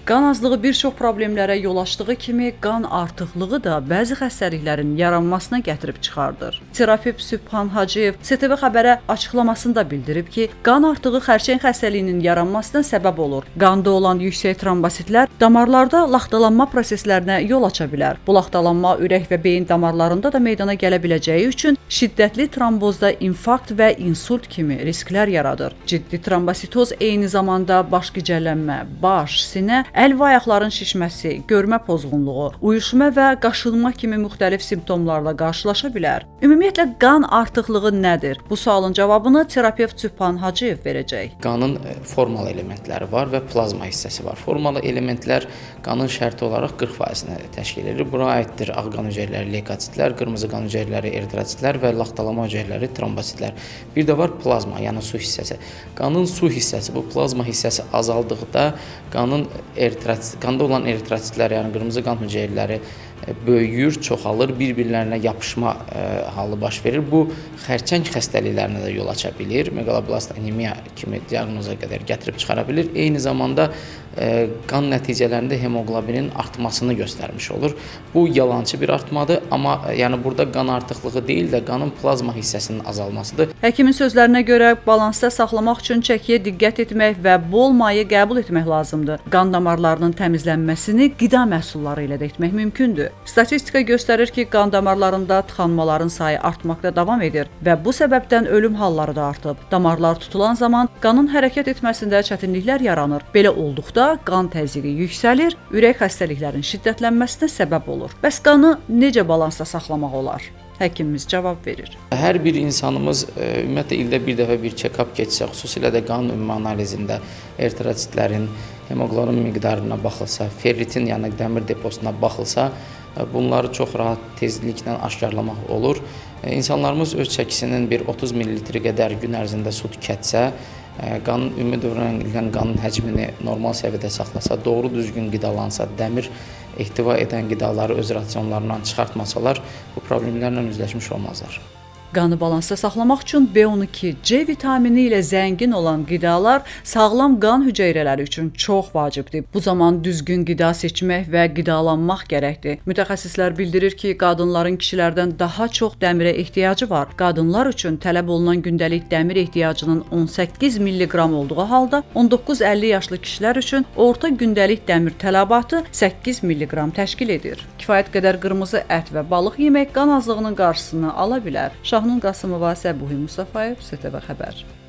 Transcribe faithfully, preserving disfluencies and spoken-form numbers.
Qan azlığı bir çox problemlərə yol açdığı kimi, qan artıqlığı da bəzi xəstəliklərin yaranmasına gətirib çıxardır. Terapevt Sübhan Hacıyev S T V xəbərə açıqlamasında bildirib ki, qan artığı xərçəng xəstəliyinin yaranmasına səbəb olur. Qanda olan yüksək trombositlər damarlarda laxtalanma proseslərinə yol aça bilər. Bu laxtalanma ürək və beyin damarlarında da meydana gələ biləcəyi üçün şiddətli trombozda infarkt və insult kimi risklər yaradır. Ciddi trombositoz eyni zamanda baş gicəllənmə, baş, sinə, əl və ayaqların şişməsi, görmə pozğunluğu, uyuşma və qaşınma kimi müxtəlif simptomlarla qarşılaşa bilər. Ümumiyyətlə, qan artıqlığı nədir? Bu sualın cavabını terapevt Sübhan Hacıyev verəcək. Qanın formal elementləri var və plazma hissəsi var. Formal elementlər qanın şərti olaraq qırx faizini təşkil edir. Buna aiddir ağ qan hüceyrələri, leykositlər, qırmızı qan hüceyrələri, eritrositlər və laxtalama hüceyrələri, trombositlər. Bir də var plazma, yəni su hissəsi. Qanın su hissəsi, bu plazma hissəsi azaldıqda qanın eritrosit, qanda olan eritrositlər, yəni qırmızı qan hüceyrələri böyüyür, çoxalır, bir-birlərinə yapışma e, halı baş verir. Bu xərçəng xəstəliklərinə də yol aça bilir. Meqaloblast anemiya kimi diaqnoza qədər gətirib çıxara bilir. Eyni zamanda e, qan nəticələrində hemoqlobinin artmasını göstərmiş olur. Bu yalançı bir artmadır, amma e, yəni burada qan artıqlığı deyil də qanın plazma hissəsinin azalmasıdır. Həkimin sözlərinə görə balansda saxlamaq üçün çəkiyə diqqət etmək və bol mayı qəbul etmək lazımdır. Qan damarlarının təmizlənməsini qida məhsulları ilə də etmək mümkündür. Statistika göstərir ki, qan damarlarında tıxanmaların sayı artmaqda davam edir və bu səbəbdən ölüm halları da artıb. Damarlar tutulan zaman qanın hərəkət etməsində çətinliklər yaranır. Belə olduqda qan təzyiqi yüksəlir, ürək xəstəliklərinin şiddətlənməsinə səbəb olur. Bəs qanı necə balansda saxlamaq olar? Həkimimiz cavab verir. Hər bir insanımız e, ümumiyyətlə ildə bir dəfə bir check-up keçsə, xüsusilə də qan ümumi analizində eritrositlərin, hemoqlobin miqdarına baxılsa, ferritin, yəni dəmir deposuna baxılsa, e, bunları çox rahat tezliklə aşkarlamaq olur. E, insanlarımız öz çəkisinin bir otuz millilitr qədər gün ərzində su tükətsə, e, qanın ümumi dövrən ildən qanın həcmini normal səviyyədə saxlasa, doğru düzgün qidalansa, dəmir ehtiva edən qidaları öz rasionlarından çıxartmasalar, bu problemlərlə üzləşmiş olmazlar. Qanı balansda saxlamaq üçün B on iki, C vitamini ilə zəngin olan qidalar sağlam qan hüceyrələri üçün çox vacibdir. Bu zaman düzgün qida seçmək və qidalanmaq gərəkdir. Mütəxəssislər bildirir ki, qadınların kişilərdən daha çox dəmirə ehtiyacı var. Qadınlar üçün tələb olunan gündəlik dəmir ehtiyacının on səkkiz milliqram olduğu halda, on doqquz əlli yaşlı kişilər üçün orta gündəlik dəmir tələbatı səkkiz milliqram təşkil edir. Kifayət qədər qırmızı ət və balıq yemək qan azlığının qarşısını ala bilər. Şahnun Qasımova, Səbuhi Mustafayev, S T V xəbər.